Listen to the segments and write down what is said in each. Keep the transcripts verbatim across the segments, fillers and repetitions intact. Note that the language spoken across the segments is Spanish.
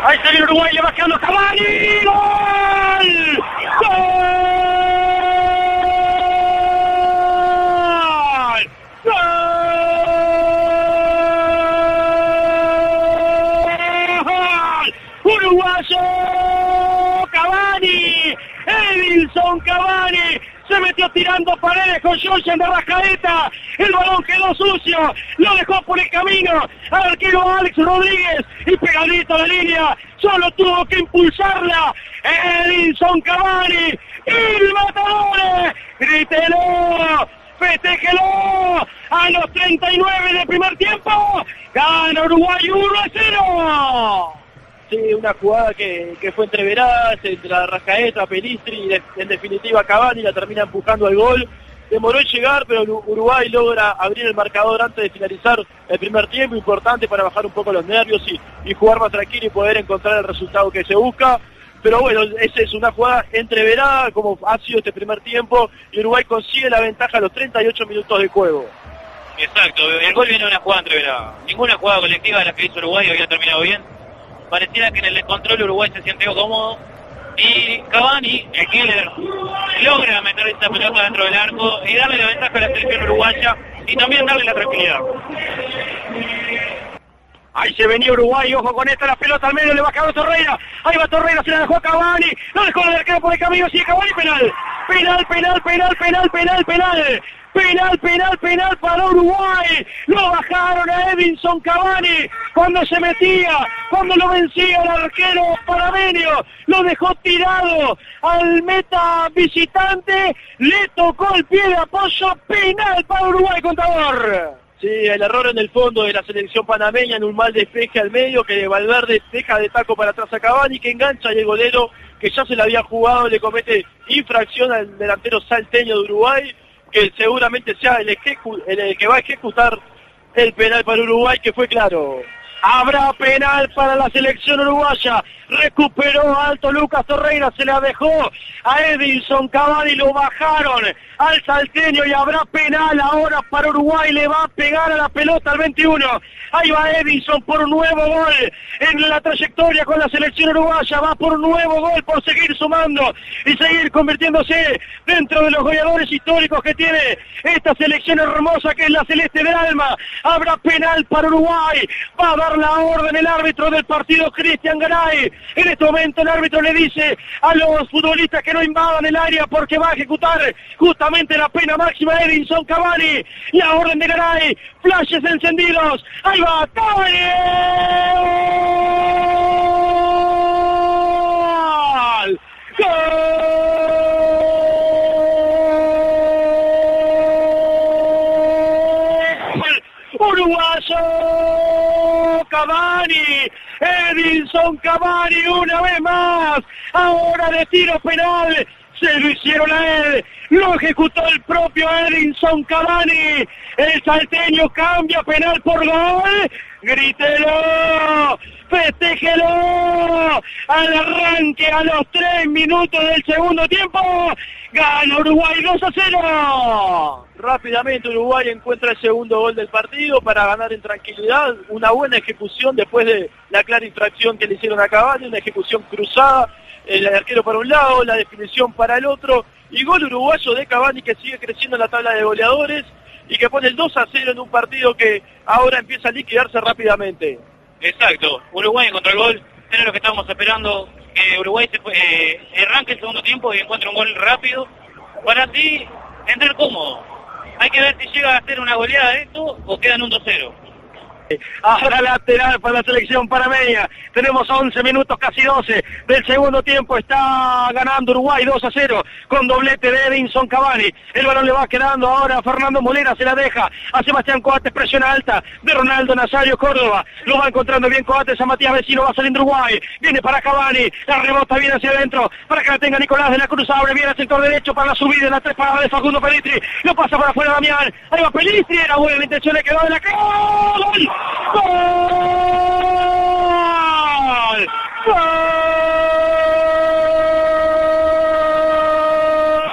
Ahí se viene Uruguay, le va quedando Cavani. ¡Gol! ¡Gol! ¡Gol! ¡Uruguayo! ¡Cavani! ¡Edinson Cavani! Se metió tirando paredes con Julián de Arrascaeta. El balón quedó sucio. Lo dejó por el camino al arquero Alex Rodríguez. Y pegadito a la línea. Solo tuvo que impulsarla Edinson Cavani. ¡El matador! ¡Grítelo! ¡Festéjelo! A los treinta y nueve del primer tiempo. Gana Uruguay uno a cero. Sí, una jugada que, que fue entreverada entre Arrascaeta, Pelistri y de, en definitiva Cavani la termina empujando al gol. Demoró en llegar, pero Uruguay logra abrir el marcador antes de finalizar el primer tiempo, importante para bajar un poco los nervios y, y jugar más tranquilo y poder encontrar el resultado que se busca. Pero bueno, esa es una jugada entreverada como ha sido este primer tiempo y Uruguay consigue la ventaja a los treinta y ocho minutos de juego. Exacto, el gol viene de una jugada entreverada. Ninguna jugada colectiva de la que hizo Uruguay había terminado bien. Pareciera que en el descontrol Uruguay se siente cómodo y Cavani, el killer, logra meter esta pelota dentro del arco y darle la ventaja a la selección uruguaya y también darle la tranquilidad. Ahí se venía Uruguay, ojo con esta, la pelota al medio, le va a caer Torreira. Ahí va Torreira, se la dejó a Cavani, lo dejó el arquero por el camino, sigue Cavani, penal. Penal, penal, penal, penal, penal, penal. Penal, penal, penal para Uruguay. Lo bajaron a Edinson Cavani cuando se metía, cuando lo vencía el arquero panameño. Lo dejó tirado al meta visitante. Le tocó el pie de apoyo. Penal para Uruguay, contador. Sí, el error en el fondo de la selección panameña en un mal despeje al medio que Valverde deja de taco para atrás a Cavani, que engancha y el golero que ya se le había jugado le comete infracción al delantero salteño de Uruguay, que seguramente sea el, ejecu el que va a ejecutar el penal para Uruguay, que fue claro. Habrá penal para la selección uruguaya. Recuperó alto Lucas Torreira, se la dejó a Edinson Cavani, lo bajaron al salteño y habrá penal ahora para Uruguay. Le va a pegar a la pelota al veintiuno. Ahí va Edinson por un nuevo gol en la trayectoria con la selección uruguaya. Va por un nuevo gol, por seguir sumando y seguir convirtiéndose dentro de los goleadores históricos que tiene esta selección hermosa que es la celeste del alma. Habrá penal para Uruguay. Va a dar la orden el árbitro del partido, Cristian Garay. En este momento el árbitro le dice a los futbolistas que no invadan el área porque va a ejecutar justamente la pena máxima de Edinson Cavani. La orden de Garay, flashes encendidos. Ahí va Cavani. ¡Gol! ¡Gol! Uruguayo Cavani. Edinson Cavani una vez más, ahora de tiro penal, se lo hicieron a él, lo ejecutó el propio Edinson Cavani, el salteño cambia penal por gol, grítelo, festéjelo, al arranque a los tres minutos del segundo tiempo, gana Uruguay dos a cero. Rápidamente Uruguay encuentra el segundo gol del partido para ganar en tranquilidad, una buena ejecución después de la clara infracción que le hicieron a Cavani, una ejecución cruzada, el arquero para un lado, la definición para el otro, y gol uruguayo de Cavani que sigue creciendo en la tabla de goleadores y que pone el dos a cero en un partido que ahora empieza a liquidarse rápidamente. Exacto, Uruguay encontró el gol, era lo que estábamos esperando, que Uruguay se fue, eh, arranque el segundo tiempo y encuentre un gol rápido, para así entrar cómodo. Hay que ver si llega a hacer una goleada de esto o quedan un dos cero. Ahora lateral para la selección panameña. Tenemos once minutos, casi doce del segundo tiempo. Está ganando Uruguay dos a cero con doblete de Edinson Cavani. El balón le va quedando ahora a Fernando Molina, se la deja a Sebastián Coates, presión alta de Ronaldo Nazario Córdoba. Lo va encontrando bien Coates a Matías Vecino, va saliendo Uruguay. Viene para Cavani, la rebota bien hacia adentro para que la tenga Nicolás de la Cruz. Abre bien al sector derecho para la subida en la tres parada de Facundo Pelistri. Lo pasa para afuera Damián. Ahí va Pelistri, era buena la intención, le quedó de la Cruz. ¡Gol! ¡Gol!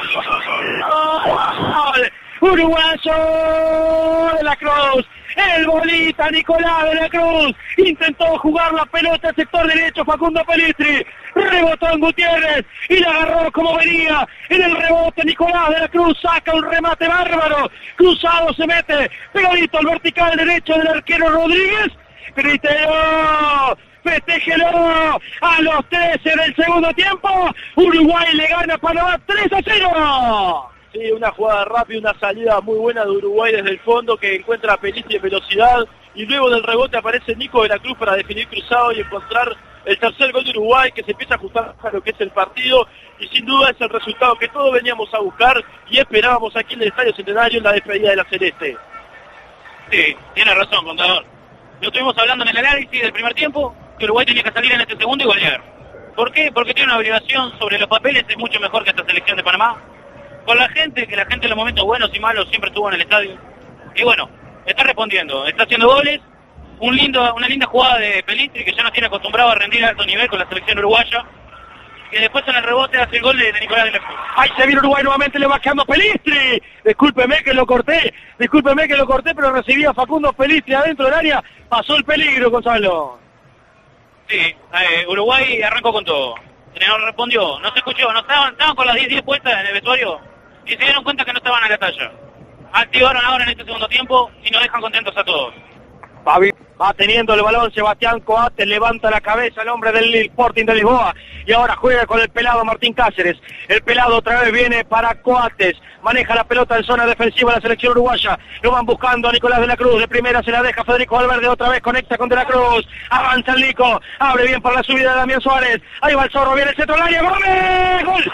¡Gol! ¡Uruguayo de la Cruz! El bolita Nicolás de la Cruz, intentó jugar la pelota al sector derecho Facundo Pelistri, rebotó en Gutiérrez y la agarró como venía, en el rebote Nicolás de la Cruz saca un remate bárbaro, cruzado se mete, pegadito al vertical derecho del arquero Rodríguez, gritero, festéjelo, a los trece del segundo tiempo, Uruguay le gana a Panamá tres a cero. Sí, una jugada rápida, una salida muy buena de Uruguay desde el fondo que encuentra a Pelistri en velocidad y luego del rebote aparece Nico de la Cruz para definir cruzado y encontrar el tercer gol de Uruguay que se empieza a ajustar a lo que es el partido y sin duda es el resultado que todos veníamos a buscar y esperábamos aquí en el Estadio Centenario en la despedida de la Celeste. Sí, tiene razón, contador. Lo estuvimos hablando en el análisis del primer tiempo, que Uruguay tenía que salir en este segundo y golear. ¿Por qué? Porque tiene una obligación sobre los papeles, es mucho mejor que esta selección de Panamá. Con la gente, que la gente en los momentos buenos y malos siempre estuvo en el estadio. Y bueno, está respondiendo, está haciendo goles. Un lindo, una linda jugada de Pelistri que ya nos tiene acostumbrado a rendir a alto nivel con la selección uruguaya. Que después en el rebote hace el gol de, de Nicolás de la Cruz. Ahí se viene Uruguay nuevamente, le va quedando Pelistri. Discúlpeme que lo corté, discúlpeme que lo corté, pero recibía Facundo Pelistri adentro del área. Pasó el peligro, Gonzalo. Sí, eh, Uruguay arrancó con todo. El entrenador respondió, no se escuchó, no estaban, estaban con las diez diez puestas en el vestuario y se dieron cuenta que no estaban a la talla. Activaron ahora en este segundo tiempo y nos dejan contentos a todos. Va, va teniendo el balón Sebastián Coates, levanta la cabeza el hombre del Sporting de Lisboa y ahora juega con el pelado Martín Cáceres. El pelado otra vez viene para Coates, maneja la pelota en zona defensiva de la selección uruguaya, lo van buscando a Nicolás de la Cruz, de primera se la deja Federico Valverde, otra vez conecta con de la Cruz, avanza el Nico, abre bien para la subida de Damián Suárez, ahí va el Zorro, viene el centro del área, ¡Gómez! ¡Gol!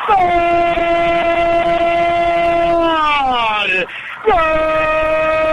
¡Gol! ¡Gol!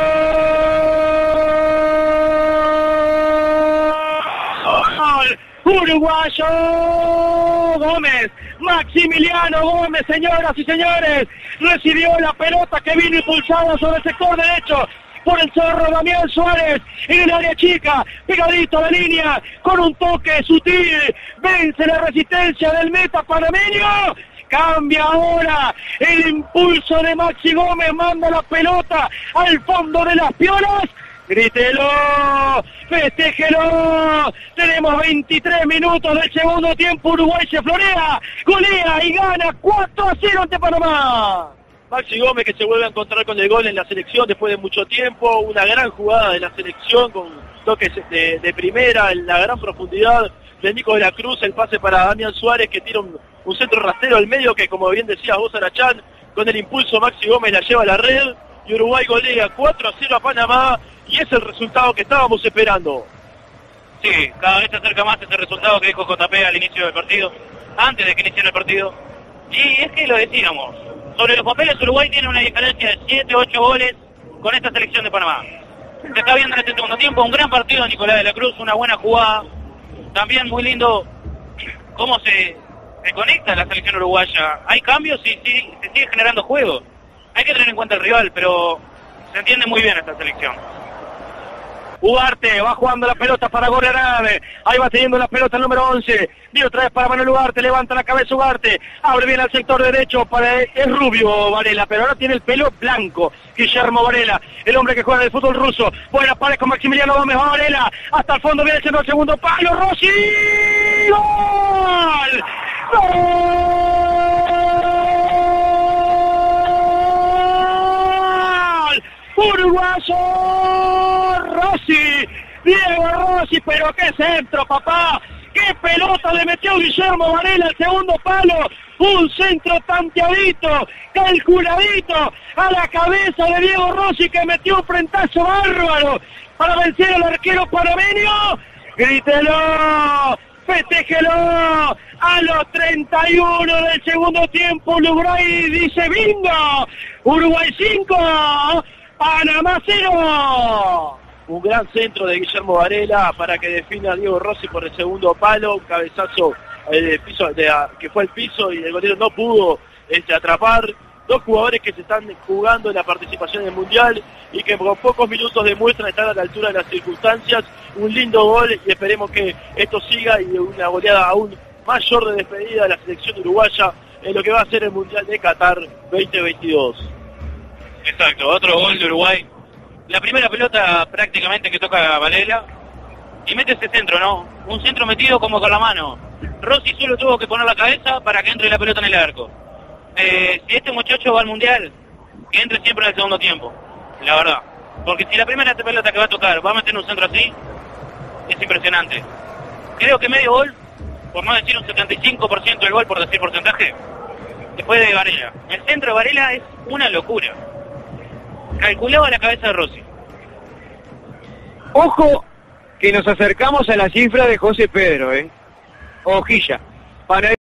Uruguayo Gómez, Maximiliano Gómez, señoras y señores, recibió la pelota que vino impulsada sobre el sector derecho por el Zorro Damián Suárez en el área chica, pegadito de línea, con un toque sutil, vence la resistencia del meta panameño. Cambia ahora el impulso de Maxi Gómez, manda la pelota al fondo de las piolas. Grítelo, festéjelo, tenemos veintitrés minutos del segundo tiempo, Uruguay se florea, golea y gana cuatro a cero ante Panamá. Maxi Gómez que se vuelve a encontrar con el gol en la selección después de mucho tiempo, una gran jugada de la selección con toques de, de primera, en la gran profundidad de Nico de la Cruz, el pase para Damián Suárez que tira un, un centro rastrero al medio que como bien decía vos Arachán, con el impulso Maxi Gómez la lleva a la red y Uruguay golea cuatro a cero a Panamá. Y es el resultado que estábamos esperando. Sí, cada vez se acerca más ese resultado que dijo J P al inicio del partido, antes de que iniciara el partido. Y es que lo decíamos, sobre los papeles Uruguay tiene una diferencia de siete ocho goles con esta selección de Panamá. Se está viendo en este segundo tiempo un gran partido de Nicolás de la Cruz, una buena jugada. También muy lindo cómo se, se conecta la selección uruguaya. Hay cambios y sí, se sigue generando juego. Hay que tener en cuenta el rival, pero se entiende muy bien esta selección. Ugarte va jugando la pelota para Gorriarán, ahí va teniendo la pelota el número once, viene otra vez para Manuel Ugarte, levanta la cabeza Ugarte, abre bien al sector derecho, para es rubio Varela, pero ahora tiene el pelo blanco, Guillermo Varela, el hombre que juega en el fútbol ruso, buena pared con Maximiliano Gómez, Varela, hasta el fondo viene el centro, segundo palo, Rossi, ¡gol! ¡Gol! Uruguayo Rossi, Diego Rossi, pero qué centro, papá, qué pelota le metió Guillermo Varela al segundo palo, un centro tanteadito, calculadito, a la cabeza de Diego Rossi que metió un frentazo bárbaro para vencer al arquero panameño. Grítelo, festéjelo, a los treinta y uno del segundo tiempo Uruguay dice bingo, Uruguay cinco, Panamá cero. Un gran centro de Guillermo Varela para que defina a Diego Rossi por el segundo palo, un cabezazo eh, piso, de, que fue al piso y el golero no pudo este, atrapar. Dos jugadores que se están jugando en la participación en el Mundial y que con pocos minutos demuestran estar a la altura de las circunstancias. Un lindo gol y esperemos que esto siga y una goleada aún mayor de despedida de la selección uruguaya en lo que va a ser el Mundial de Qatar veinte veintidós. Exacto, otro gol de Uruguay La primera pelota prácticamente que toca Varela y mete ese centro, ¿no? Un centro metido como con la mano. Rossi solo tuvo que poner la cabeza para que entre la pelota en el arco. Eh, si este muchacho va al Mundial, que entre siempre en el segundo tiempo, la verdad. Porque si la primera pelota que va a tocar va a meter un centro así, es impresionante. Creo que medio gol, por no decir un setenta y cinco por ciento del gol, por decir porcentaje, después de Varela. El centro de Varela es una locura. Calculaba la cabeza de Rossi. Ojo que nos acercamos a la cifra de José Pedro, ¿eh? Hojilla. Para